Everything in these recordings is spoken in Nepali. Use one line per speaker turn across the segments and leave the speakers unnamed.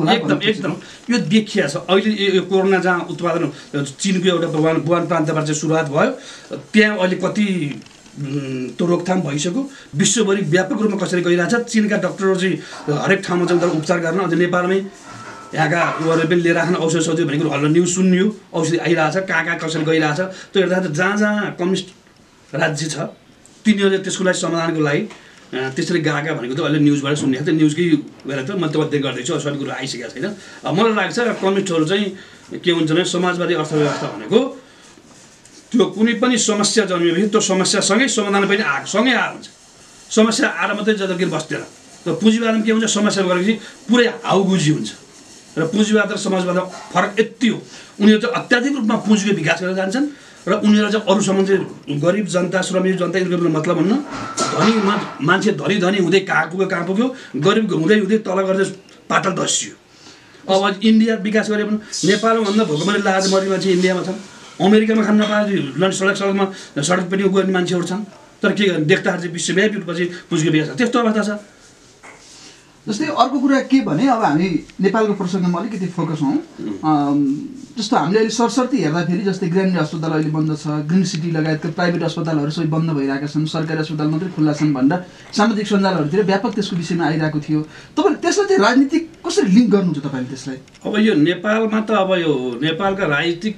होला
एकदम यो देखिया छ अहिले यो कोरोना जहाँ उत्पादन चीनको एउटा वुहान प्रान्तबाट चाहिँ सुरुवात भयो त्यहाँ अहिले कति त्यो रोकथाम भइसक्यो विश्वभरि व्यापक रूपमा कसरी गइरहेछ चीनका डाक्टरहरू चाहिँ हरेक ठाउँमा चाहिँ उपचार गर्न अझ नेपालमै यहाँका उहाँहरू पनि लिएर आएछन् औषध सौषध भनेको हल्ला न्युज सुन्यो औषधि आइरहेछ कहाँ कसरी गइरहेछ त्यो हेर्दा जहाँ जहाँ कम्युनिस्ट राज्य छ तिनीहरूले त्यसको लागि समाधानको लागि त्यसरी गएका भनेको त अहिले न्युजबाट सुनिरहेको थियो न्युजकै भएर त मैले त अध्ययन गर्दैछु सबै कुरो आइसकेको छैन मलाई लाग्छ कम्युनिस्टहरू चाहिँ के हुन्छ भने समाजवादी अर्थव्यवस्था भनेको त्यो कुनै पनि समस्या जन्मिएपछि त्यो समस्यासँगै समाधान पनि सँगै आएर हुन्छ समस्या आएर मात्रै जतातिर बस्दैन र पुँजीवादमा के हुन्छ समस्या गरेपछि पुरै हाउगुजी हुन्छ र पुँजीवाद र समाजवादमा फरक यति हो उनीहरू चाहिँ अत्याधिक रूपमा पुँजीको विकास गरेर जान्छन् र उनीहरू चाहिँ अरूसँग चाहिँ गरिब जनता श्रमिक जनता यिनीहरूको मतलब भन्नु धनी मान्छे धनी हुँदै कहाँ पुग्यो गरिब हुँदै तल गर्दै पातल दसियो अब इन्डिया विकास गरे भने नेपालमा भन्दा भोकमरी लाज मर्ने मान्छे इन्डियामा छन् अमेरिकामा खान नपाए सडकमा सडक पनि गर्ने मान्छेहरू छन् तर के गर्ने देख्दाखेरि चाहिँ विश्वव्यापी रूपमा चाहिँ पुँजीको विकास छ त्यस्तो अवस्था छ
जस्तै अर्को कुरा के भने अब हामी नेपालको प्रसङ्गमा अलिकति फोकस हौँ जस्तो हामीले अहिले सरसर्ती हेर्दाखेरि जस्तै ग्रामीण अस्पताल अहिले बन्द छ ग्रिन सिटी लगायतका प्राइभेट अस्पतालहरू सबै बन्द भइरहेका छन् सरकारी अस्पताल मात्रै खुल्ला छन् भनेर सामाजिक सञ्जालहरूतिर व्यापक त्यसको विषयमा आइरहेको थियो तपाईँले त्यसलाई चाहिँ राजनीतिक कसरी लिङ्क गर्नुहुन्छ तपाईँले त्यसलाई
अब यो नेपालमा त अब यो नेपालका राजनीतिक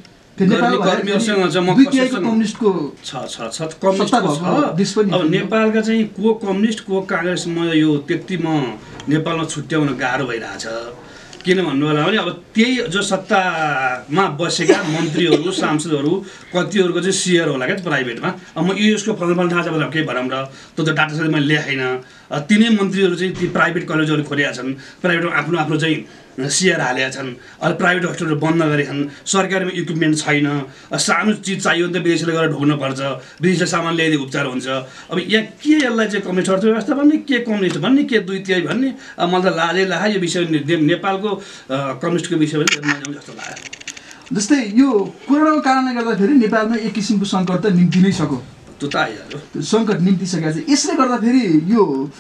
अब नेपालका चाहिँ को कम्युनिस्ट को काङ्ग्रेसमा यो त्यति म नेपालमा छुट्याउन गाह्रो भइरहेछ किन भन्नु होला भने अब त्यही जो सत्तामा बसेका मन्त्रीहरू सांसदहरू कतिहरूको चाहिँ सेयर होला क्या प्राइभेटमा अब म यसको फलफल थाहा छ भने केही भनौँ र त्यो त डाटा सहित मैले ल्याएन तिनै मन्त्रीहरू चाहिँ ती प्राइभेट कलेजहरू खोलेका छन् प्राइभेटमा आफ्नो चाहिँ सेयर हालेका छन् अहिले प्राइभेट हस्पिटलहरू बन्द गरेका छन् सरकारीमा इक्विपमेन्ट छैन सानो चिज चाहियो भने त विदेशीले गएर ढोग्नुपर्छ विदेशी सामान ल्याइदिए उपचार हुन्छ अब यहाँ के यसलाई चाहिँ कम्युनिस्ट अर्थव्यवस्था भन्ने के कम्युनिस्ट भन्ने के दुई तिहाई भन्ने मलाई त लाजै लाग्यो यो विषय नेपालको कम्युनिस्टको विषय पनि जस्तो लाग्यो
जस्तै यो कोरोनाको कारणले गर्दाखेरि नेपालमा एक किसिमको सङ्कट त निम्ति नै सक्यो
त्यो त आइहाल्यो
सङ्कट निम्तिसकेको छ यसले गर्दाखेरि यो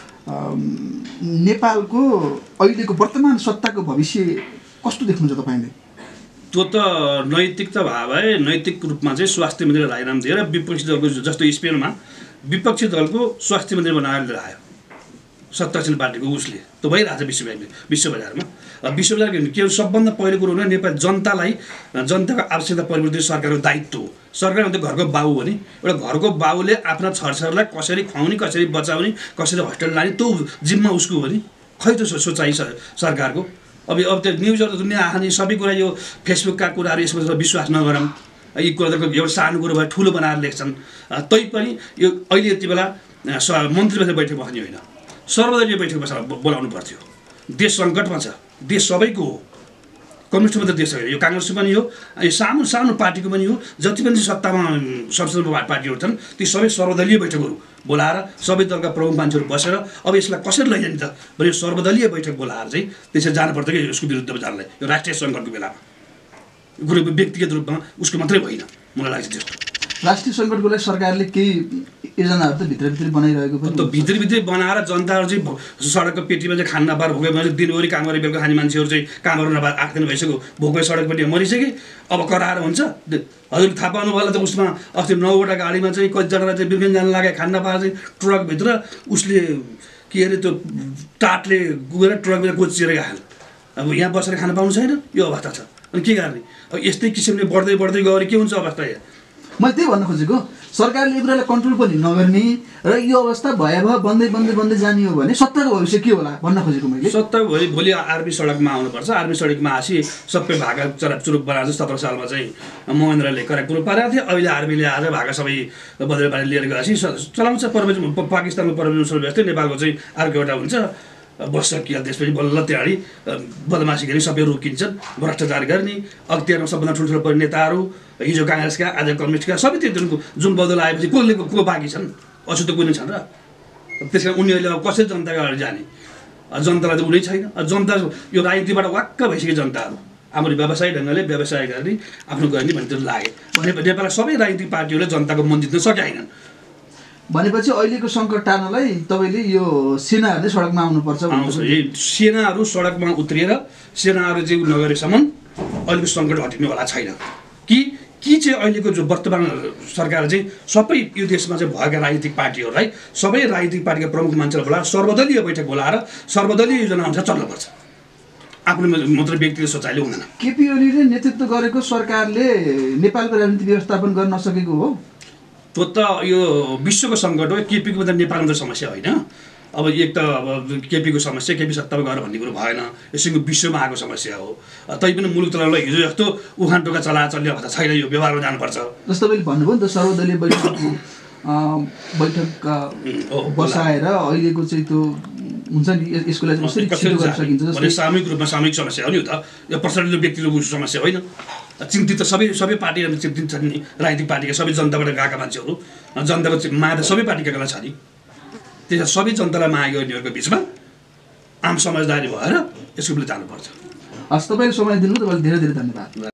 नेपालको अहिलेको वर्तमान सत्ताको भविष्य कस्तो देख्नुहुन्छ तपाईँले
त्यो त नैतिकता भाव है नैतिक रूपमा चाहिँ स्वास्थ्य मन्त्री राजीनामा दिएर विपक्षी दलको जस्तो स्पेनमा विपक्षी दलको स्वास्थ्य मन्त्री बनाएर लिएर आयो सत्ताशील पार्टीको उसले त्यो भइरहेको छ विश्व बजारमा विश्व बजार के सबभन्दा पहिलो कुरो हो नेपाली जनतालाई जनताको आवश्यकता परिवर्तन सरकारको दायित्व हो सरकार भन्दा घरको बाउ भने एउटा घरको बाउले आफ्ना छरछरलाई कसरी खुवाउने कसरी बचाउने कसरी हस्पिटल लाने त्यो जिम्मा उसको हो नि खै त सोचाइ सरकारको अब त्यो न्युजहरू दुनियाँ आउने सबै कुरा यो फेसबुकका कुराहरू यसमा विश्वास नगरौँ यी कुराहरूको एउटा सानो कुरो भए ठुलो बनाएर लेख्छन् तैपनि यो अहिले यति बेला मन्त्री बैठक बस्ने होइन सर्वदलीय बैठक बसेर बोलाउनु पर्थ्यो देश सङ्कटमा छ देश सबैको हो कम्युनिस्ट मात्रै देश होइन यो काङ्ग्रेसको पनि हो यो सानो सानो पार्टीको पनि हो जति पनि सत्तामा संसदमा पार्टीहरू छन् ती सबै सर्वदलीय बैठकहरू बोलाएर सबै दलका प्रमुख मान्छेहरू बसेर अब यसलाई कसरी लैजाने त भने सर्वदलीय बैठक बोलाएर चाहिँ त्यसरी जानुपर्छ कि यसको विरुद्धमा जानलाई यो राष्ट्रिय सङ्कटको बेलामा कुनै व्यक्तिगत रूपमा उसको मात्रै होइन मलाई लाग्छ त्यस्तो
राष्ट्रिय सङ्कटको लागि सरकारले केही योजनाहरू त भित्रभित्र बनाइरहेको पनि
त भित्रभित्रै बनाएर जनताहरू चाहिँ सडकको पेटीमा चाहिँ खान नपाएर भोकै दिनभरि काम गरेर बेलुका खाने मान्छेहरू चाहिँ काम गर्नु नपाएर 8 दिन भइसक्यो भोकै सडकपट्टि मरिसके अब कराएर हुन्छ हजुर थाहा पाउनु होला त उसमा अस्ति 9वटा गाडीमा चाहिँ कतिजनालाई चाहिँ बिर्खन जान लाग्यो खान नपाएर चाहिँ ट्रकभित्र उसले के अरे त्यो टाटले गएर ट्रकभित्र कोचिएर गयो अब यहाँ बसेर खान पाउनु छैन यो अवस्था छ अनि के गर्ने अब यस्तै किसिमले बढ्दै गयो के हुन्छ अवस्था यहाँ
मैले त्यही भन्न खोजेको सरकारले यो कुरालाई कन्ट्रोल पनि नगर्ने र यो अवस्था भयावह बन्दै जाने हो भने सत्ताको भविष्य के होला भन्न खोजेको मैले
सत्ताको भोलि आर्मी सडकमा आउनुपर्छ आर्मी सडकमा आसी सबै भागा चरापचुरुप बनाएर 17 सालमा चाहिँ महेन्द्रले करेक्ट कुरो पारेको थियो अहिले आर्मीले आज भागा सबै बदलेर पारेर लिएर गएपछि चलाउँछ पाकिस्तानको परमाणु व्यवस्था नेपालको चाहिँ अर्को एउटा हुन्छ बस्छ कि त्यसपछि बल्ल त्यहाँडी बदमासी गरी सबै रोकिन्छन् भ्रष्टाचार गर्ने अख्तियारमा सबभन्दा ठुल्ठुलो पढ्ने नेताहरू हिजो काङ्ग्रेसका आज कम्युनिस्टका सबै त्यो जुन बदल आएपछि को बाँकी छन् अछुतो कुनै छन् र त्यस कारण उनीहरूले अब कसरी जनताको अगाडि जाने जनतालाई त उनी छैन जनता यो राजनीतिबाट वाक्क भइसक्यो जनताहरू हाम्रो व्यवसाय ढङ्गले व्यवसाय गर्ने आफ्नो गर्ने भन्ने त्यो लाग्यो भने नेपालका सबै राजनीतिक पार्टीहरूले जनताको मन जित्न सकेनन्
भनेपछि अहिलेको सङ्कट टार्नलाई तपाईँले यो सेनाहरूले सडकमा आउनुपर्छ
आउँछ। सेनाहरू सडकमा उत्रिएर सेनाहरू चाहिँ नगरेसम्म अहिलेको सङ्कट हटिने वाला छैन। कि चाहिँ अहिलेको जो वर्तमान सरकार चाहिँ सबै यो देशमा चाहिँ भएका राजनीतिक पार्टीहरूलाई सबै राजनीतिक पार्टीका प्रमुख मान्छेलाई बोलाएर सर्वदलीय बैठक बोलाएर सर्वदलीय योजना अनुसार चल्नुपर्छ। आफ्नो मात्र व्यक्तिगत सोचाइले हुँदैन।
केपी ओलीले नेतृत्व गरेको सरकारले नेपालको राजनीतिक व्यवस्थापन गर्न नसकेको हो।
त्यो त यो विश्वको सङ्कट हो। केपीको त नेपालमा त समस्या होइन। अब एक त अब केपीको समस्या केपी सत्तामा गएर भन्ने कुरो भएन। यसैको विश्वमा आएको समस्या हो। तैपनि मुलुक तललाई हिजो जस्तो उखान टोका चलाचल्ने अवस्था छैन। यो व्यवहारमा जानुपर्छ।
जस्तो तपाईँले भन्नुभयो नि त सर्वदलीय बैठक बसाएर अहिलेको चाहिँ त्यो हुन्छ नि यसको लागि कसरी छिटो गर्न सकिन्छ
जस्तो सामूहिक रूपमा सामूहिक समस्या हो नि त। यो पर्सनल व्यक्तिगत समस्या होइन। चिन्तित त सबै पार्टीहरू चिन्तित छन् नि। राजनीतिक पार्टीका सबै जनताबाट गएका मान्छेहरू जनताको माया त सबै पार्टीका बेला छ नि। त्यसमा सबै जनतालाई माया गर्नेहरूको बिचमा आम समझदारी भएर यसको बेला जानुपर्छ।
हस्, तपाईँले समय दिनु तपाईँलाई धेरै धेरै धन्यवाद।